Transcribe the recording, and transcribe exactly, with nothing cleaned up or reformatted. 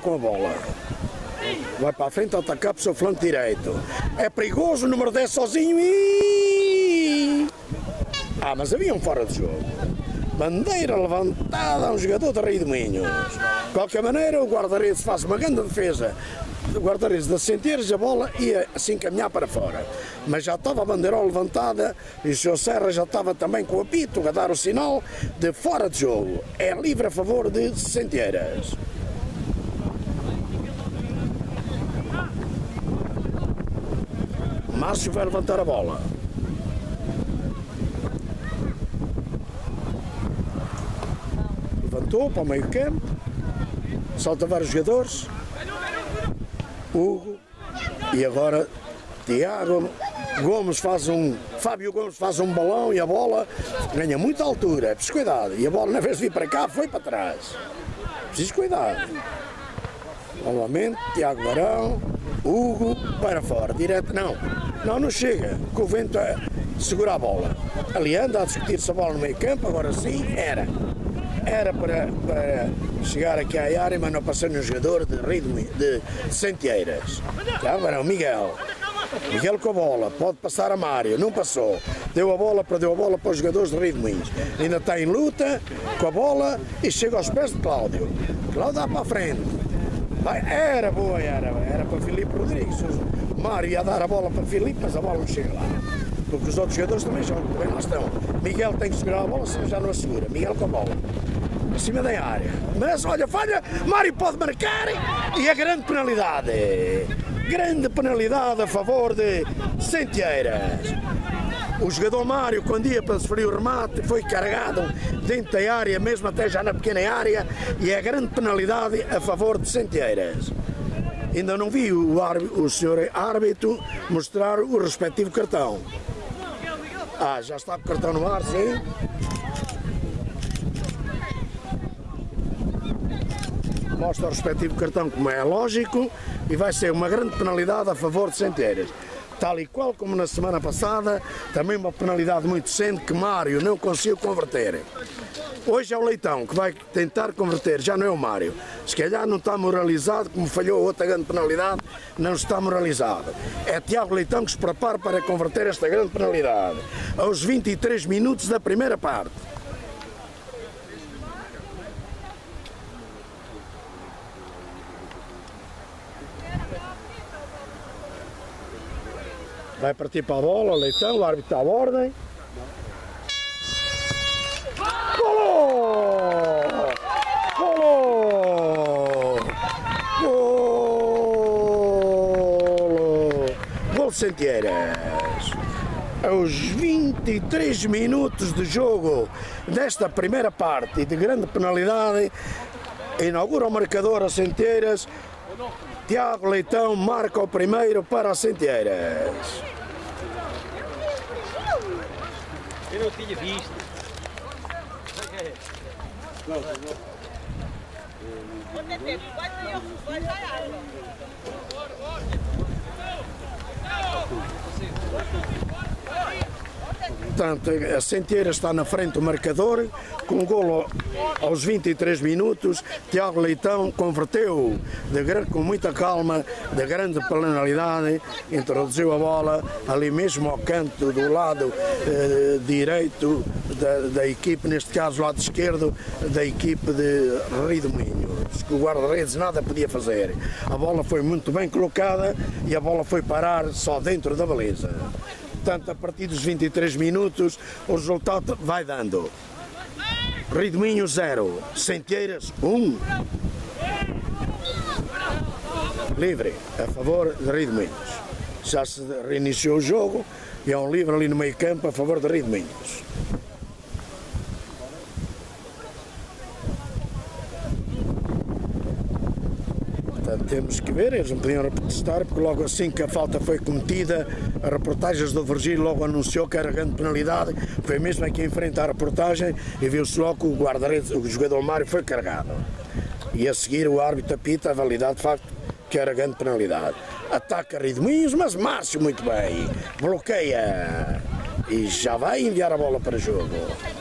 com a bola. Vai para a frente, atacar para o seu flanco direito. É perigoso, o número dez sozinho e... Ah, mas havia um fora de jogo. Bandeira levantada a um jogador de Redemoinhos. De qualquer maneira, o guarda-redes faz uma grande defesa. O guarda-redes da Senteiras, a bola ia assim caminhar para fora. Mas já estava a bandeirola levantada e o senhor Serra já estava também com o apito a dar o sinal de fora de jogo. É livre a favor de Senteiras. Márcio vai levantar a bola. Levantou para o meio campo. Salta vários jogadores. Hugo. E agora Tiago Gomes faz um... Fábio Gomes faz um balão e a bola ganha muita altura. É preciso cuidado. E a bola, na vez de vir para cá, foi para trás. Preciso cuidado. Novamente, Tiago Barão. Hugo para fora. Direto. Não. Não, não chega. Que o vento é... segura a bola. Ali anda a discutir-se a bola no meio campo. Agora sim, era. Era para, para chegar aqui à área, mas não passou nenhum jogador de, ritmo, de, de Senteiras. Já agora o Miguel. Miguel com a bola, pode passar a Mário, não passou. Deu a bola, perdeu a bola para os jogadores de Redemoinhos. Ainda está em luta com a bola e chega aos pés de Cláudio. Cláudio dá para a frente. Vai, era boa, era, era para Filipe Rodrigues. O Mário ia dar a bola para Filipe, mas a bola não chega lá. Porque os outros jogadores também já bem lá estão. Miguel tem que segurar a bola, senão já não a segura. Miguel com a bola. Acima da área. Mas olha, falha. Mário pode marcar e a grande penalidade. Grande penalidade a favor de Senteiras. O jogador Mário, quando ia para sofrer o remate, foi carregado dentro da área, mesmo até já na pequena área, e é grande penalidade a favor de Senteiras. Ainda não vi o, o senhor árbitro mostrar o respectivo cartão. Ah, já está com o cartão no ar, sim. Mostra o respectivo cartão, como é lógico, e vai ser uma grande penalidade a favor de Senteiras. Tal e qual como na semana passada, também uma penalidade muito cedo que Mário não conseguiu converter. Hoje é o Leitão que vai tentar converter, já não é o Mário. Se calhar não está moralizado, como falhou outra grande penalidade, não está moralizado. É Tiago Leitão que se prepara para converter esta grande penalidade. Aos vinte e três minutos da primeira parte. Vai partir para a bola, Leitão, o árbitro está à ordem. Golo! Golo! Golo! Gol de Senteiras. Aos vinte e três minutos de jogo desta primeira parte e de grande penalidade, inaugura o marcador a Senteiras. Tiago Leitão marca o primeiro para a Senteiras. Eu não tinha visto. Portanto, a Senteiras está na frente do marcador, com o golo aos vinte e três minutos. Tiago Leitão converteu de, com muita calma, de grande penalidade, introduziu a bola ali mesmo ao canto do lado eh, direito da, da equipe, neste caso lado esquerdo da equipe de Redemoinhos, que o guarda-redes nada podia fazer. A bola foi muito bem colocada e a bola foi parar só dentro da baliza. Portanto, a partir dos vinte e três minutos, o resultado vai dando Redemoinhos zero, Senteiras um. Livre a favor de Redemoinhos. Já se reiniciou o jogo e há um livre ali no meio campo a favor de Redemoinhos. Portanto, temos que ver, eles não podiam protestar, porque logo assim que a falta foi cometida, a reportagem do Virgílio logo anunciou que era grande penalidade, foi mesmo aqui em frente à reportagem e viu-se logo que o guarda-redes, o jogador Mário foi carregado. E a seguir o árbitro apita a validade de facto que era grande penalidade. Ataca Redemoinhos, mas Márcio muito bem, bloqueia e já vai enviar a bola para jogo.